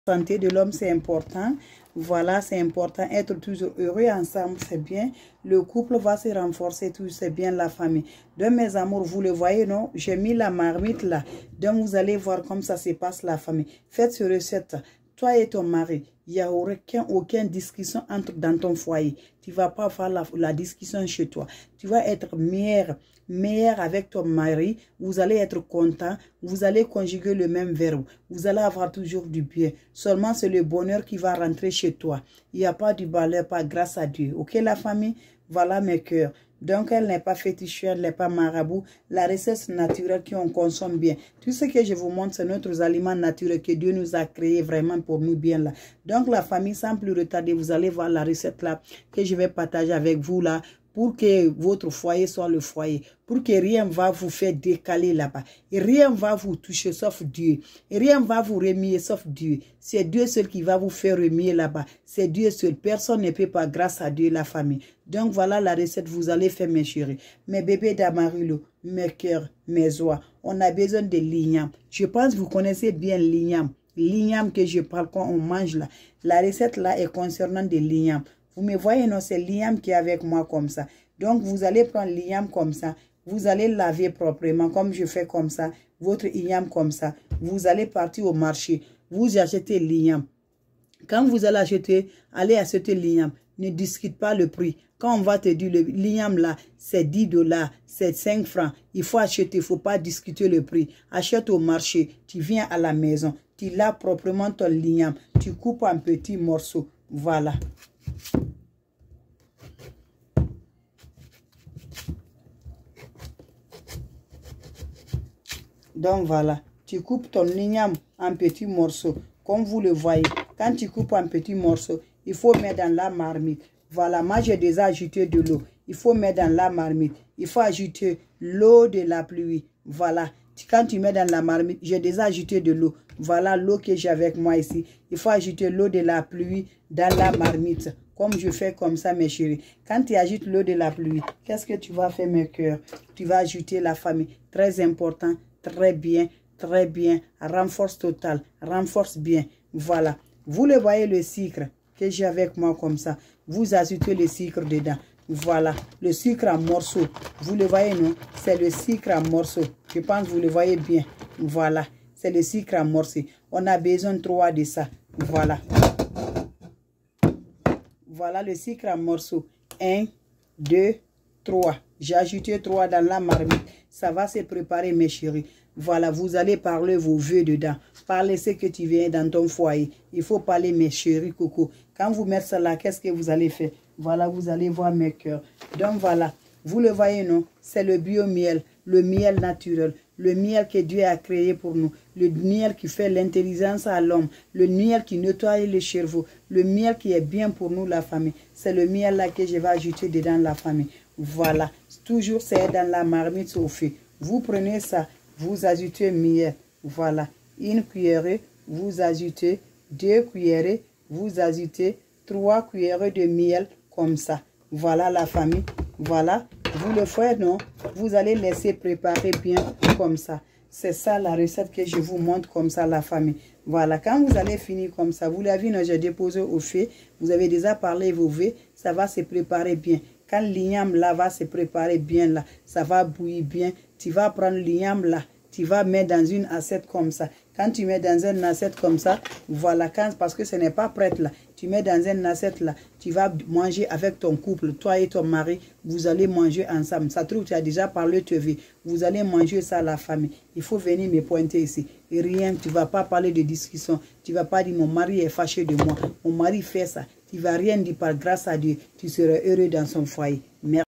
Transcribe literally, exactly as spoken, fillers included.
La santé de l'homme, c'est important. Voilà, c'est important. Être toujours heureux ensemble, c'est bien. Le couple va se renforcer, tout c'est bien la famille. Donc, mes amours, vous le voyez, non? J'ai mis la marmite là. Donc, vous allez voir comme ça se passe la famille. Faites cette recette. Toi et ton mari, il n'y a aucun, aucune discussion entre, dans ton foyer. Tu ne vas pas faire la, la discussion chez toi. Tu vas être meilleur, meilleur avec ton mari. Vous allez être content. Vous allez conjuguer le même verbe. Vous allez avoir toujours du bien. Seulement, c'est le bonheur qui va rentrer chez toi. Il n'y a pas du malheur, pas grâce à Dieu. Ok, la famille? Voilà mes cœurs. Donc, elle n'est pas féticheur, elle n'est pas marabout. La recette naturelle qu'on consomme bien. Tout ce que je vous montre, c'est notre aliment naturel que Dieu nous a créé vraiment pour nous bien là. Donc, la famille, sans plus retarder, vous allez voir la recette là que je vais partager avec vous là. Pour que votre foyer soit le foyer. Pour que rien ne va vous faire décaler là-bas. Et rien ne va vous toucher sauf Dieu. Et rien ne va vous remuer sauf Dieu. C'est Dieu seul qui va vous faire remuer là-bas. C'est Dieu seul. Personne ne peut pas grâce à Dieu la famille. Donc voilà la recette vous allez faire mes chéris. Mes bébés d'Amarillo, mes cœurs, mes oies. On a besoin de l'igname. Je pense que vous connaissez bien l'igname. L'igname que je parle quand on mange là. La recette là est concernant de l'igname. Vous me voyez, non, c'est l'igname qui est avec moi comme ça. Donc, vous allez prendre l'igname comme ça. Vous allez laver proprement, comme je fais comme ça. Votre igname comme ça. Vous allez partir au marché. Vous achetez l'igname. Quand vous allez acheter, allez acheter l'igname. Ne discute pas le prix. Quand on va te dire, l'igname là, c'est dix dollars, c'est cinq francs. Il faut acheter, il ne faut pas discuter le prix. Achète au marché. Tu viens à la maison. Tu laves proprement ton l'igname. Tu coupes en petits morceaux. Voilà. Donc voilà, tu coupes ton igname en petits morceaux, comme vous le voyez. Quand tu coupes en petits morceaux, il faut mettre dans la marmite. Voilà, moi j'ai déjà ajouté de l'eau. Il faut mettre dans la marmite. Il faut ajouter l'eau de la pluie. Voilà, quand tu mets dans la marmite, j'ai déjà ajouté de l'eau. Voilà l'eau que j'ai avec moi ici. Il faut ajouter l'eau de la pluie dans la marmite. Comme je fais comme ça, mes chéris. Quand tu ajoutes l'eau de la pluie, qu'est-ce que tu vas faire, mes cœurs? Tu vas ajouter la famille. Très important, très bien, très bien. Renforce total, renforce bien. Voilà. Vous le voyez, le sucre que j'ai avec moi comme ça. Vous ajoutez le sucre dedans. Voilà, le sucre en morceaux. Vous le voyez, non? C'est le sucre en morceaux. Je pense que vous le voyez bien. Voilà, c'est le sucre en morceaux. On a besoin de trois de ça. Voilà. Voilà le sucre en morceaux. un, deux, trois. J'ai ajouté trois dans la marmite. Ça va se préparer, mes chéris. Voilà, vous allez parler vos vœux dedans. Parlez ce que tu viens dans ton foyer. Il faut parler, mes chéris coco. Quand vous mettez ça là, qu'est-ce que vous allez faire? Voilà, vous allez voir mes cœurs. Donc voilà, vous le voyez, non? C'est le bio-miel, le miel naturel. Le miel que Dieu a créé pour nous. Le miel qui fait l'intelligence à l'homme. Le miel qui nettoie les cerveaux. Le miel qui est bien pour nous, la famille. C'est le miel là que je vais ajouter dedans la famille. Voilà. Toujours c'est dans la marmite au feu. Vous prenez ça. Vous ajoutez miel. Voilà. Une cuillerée. Vous ajoutez deux cuillerées. Vous ajoutez trois cuillerées de miel comme ça. Voilà la famille. Voilà. Vous le faites, non? Vous allez laisser préparer bien comme ça. C'est ça la recette que je vous montre comme ça, la famille. Voilà, quand vous allez finir comme ça, vous l'avez vu, j'ai déposé au feu. Vous avez déjà parlé vos vœux, ça va se préparer bien. Quand l'igname là va se préparer bien là, ça va bouillir bien. Tu vas prendre l'igname là, tu vas mettre dans une assiette comme ça. Quand tu mets dans une assiette comme ça, voilà, quand, parce que ce n'est pas prêt là. Tu mets dans une assiette là, tu vas manger avec ton couple, toi et ton mari, vous allez manger ensemble. Ça trouve, tu as déjà parlé de tes vies. Vous allez manger ça, la famille. Il faut venir me pointer ici. Et rien, tu ne vas pas parler de discussion. Tu ne vas pas dire, mon mari est fâché de moi. Mon mari fait ça. Tu ne vas rien dire par grâce à Dieu. Tu seras heureux dans son foyer. Merci.